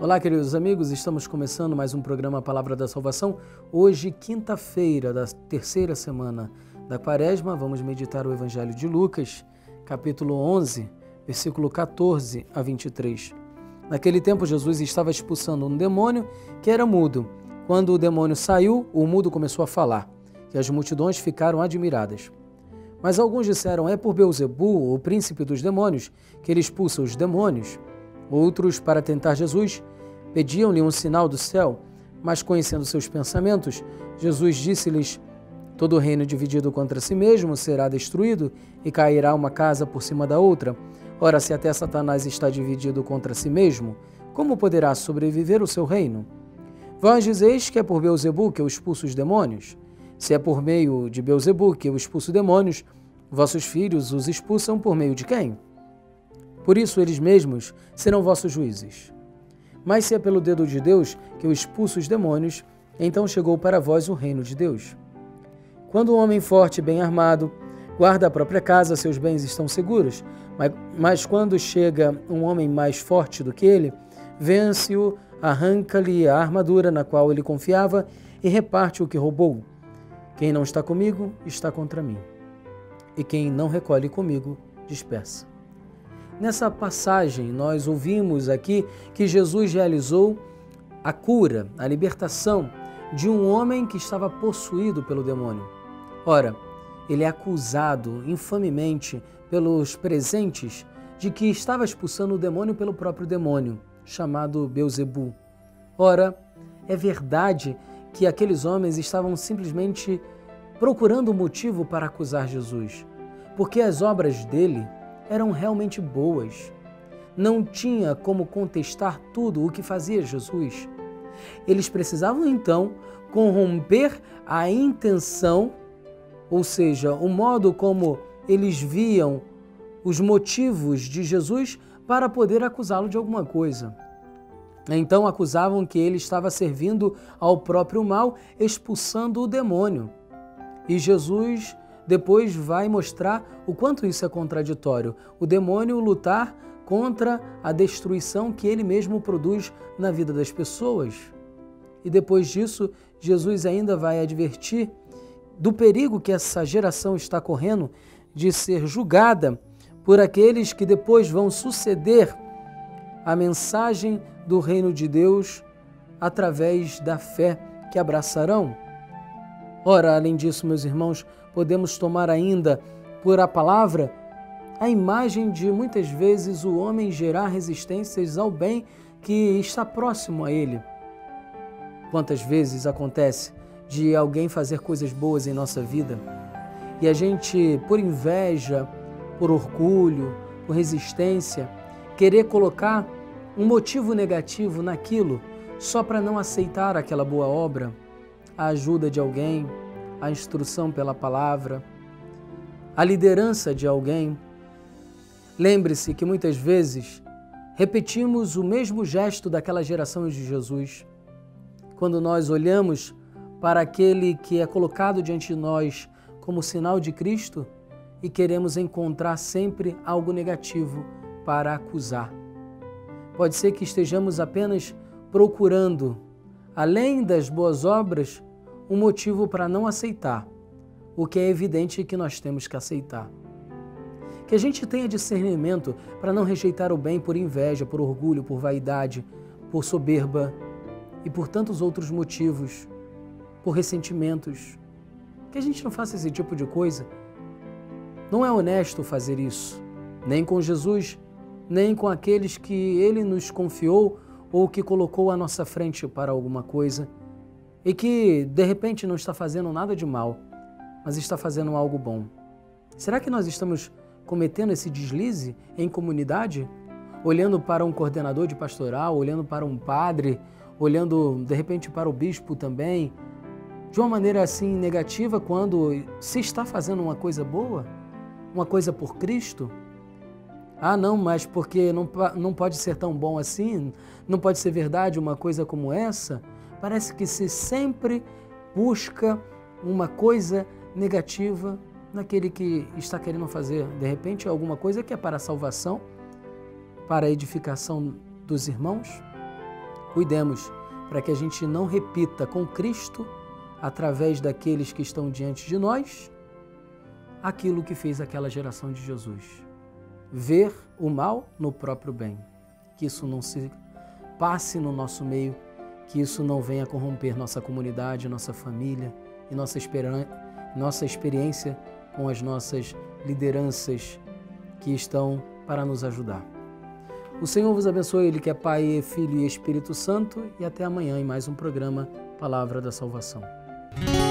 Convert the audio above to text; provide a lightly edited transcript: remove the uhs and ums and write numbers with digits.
Olá, queridos amigos, estamos começando mais um programa Palavra da Salvação. Hoje, quinta-feira da terceira semana da Quaresma, vamos meditar o Evangelho de Lucas, capítulo 11, versículo 14 a 23. Naquele tempo, Jesus estava expulsando um demônio que era mudo. Quando o demônio saiu, o mudo começou a falar, e as multidões ficaram admiradas. Mas alguns disseram, é por Beelzebu, o príncipe dos demônios, que ele expulsa os demônios. Outros, para tentar Jesus, pediam-lhe um sinal do céu, mas conhecendo seus pensamentos, Jesus disse-lhes, todo reino dividido contra si mesmo será destruído e cairá uma casa por cima da outra. Ora, se até Satanás está dividido contra si mesmo, como poderá sobreviver o seu reino? Vós dizeis que é por Beelzebu que eu expulso os demônios? Se é por meio de Beelzebu que eu expulso demônios, vossos filhos os expulsam por meio de quem? Por isso eles mesmos serão vossos juízes. Mas se é pelo dedo de Deus que eu expulso os demônios, então chegou para vós o reino de Deus. Quando um homem forte e bem armado guarda a própria casa, seus bens estão seguros. Mas quando chega um homem mais forte do que ele, vence-o, arranca-lhe a armadura na qual ele confiava e reparte o que roubou. Quem não está comigo, está contra mim. E quem não recolhe comigo, dispersa. Nessa passagem, nós ouvimos aqui que Jesus realizou a cura, a libertação de um homem que estava possuído pelo demônio. Ora, ele é acusado infamemente pelos presentes de que estava expulsando o demônio pelo próprio demônio, chamado Beelzebu. Ora, é verdade que aqueles homens estavam simplesmente procurando um motivo para acusar Jesus, porque as obras dele eram realmente boas. Não tinha como contestar tudo o que fazia Jesus. Eles precisavam, então, corromper a intenção, ou seja, o modo como eles viam os motivos de Jesus para poder acusá-lo de alguma coisa. Então acusavam que ele estava servindo ao próprio mal, expulsando o demônio. E Jesus depois vai mostrar o quanto isso é contraditório. O demônio lutar contra a destruição que ele mesmo produz na vida das pessoas. E depois disso, Jesus ainda vai advertir do perigo que essa geração está correndo de ser julgada por aqueles que depois vão suceder a mensagem do reino de Deus através da fé que abraçarão. Ora, além disso, meus irmãos, podemos tomar ainda por a palavra a imagem de muitas vezes o homem gerar resistências ao bem que está próximo a ele. Quantas vezes acontece de alguém fazer coisas boas em nossa vida e a gente, por inveja, por orgulho, por resistência, querer colocar um motivo negativo naquilo só para não aceitar aquela boa obra, a ajuda de alguém, a instrução pela palavra, a liderança de alguém. Lembre-se que muitas vezes repetimos o mesmo gesto daquela geração de Jesus. Quando nós olhamos para aquele que é colocado diante de nós como sinal de Cristo e queremos encontrar sempre algo negativo para acusar. Pode ser que estejamos apenas procurando, além das boas obras, um motivo para não aceitar, o que é evidente que nós temos que aceitar. Que a gente tenha discernimento para não rejeitar o bem por inveja, por orgulho, por vaidade, por soberba e por tantos outros motivos, por ressentimentos. Que a gente não faça esse tipo de coisa. Não é honesto fazer isso, nem com Jesus, nem com aqueles que Ele nos confiou ou que colocou à nossa frente para alguma coisa e que, de repente, não está fazendo nada de mal, mas está fazendo algo bom. Será que nós estamos cometendo esse deslize em comunidade? Olhando para um coordenador de pastoral, olhando para um padre, olhando, de repente, para o bispo também, de uma maneira assim negativa, quando se está fazendo uma coisa boa, uma coisa por Cristo? Ah, não, mas porque não pode ser tão bom assim, não pode ser verdade uma coisa como essa? Parece que se sempre busca uma coisa negativa naquele que está querendo fazer, de repente, alguma coisa que é para a salvação, para a edificação dos irmãos. Cuidemos para que a gente não repita com Cristo, através daqueles que estão diante de nós, aquilo que fez aquela geração de Jesus. Ver o mal no próprio bem. Que isso não se passe no nosso meio, que isso não venha corromper nossa comunidade, nossa família e nossa experiência com as nossas lideranças que estão para nos ajudar. O Senhor vos abençoe, Ele que é Pai, Filho e Espírito Santo, e até amanhã em mais um programa Palavra da Salvação.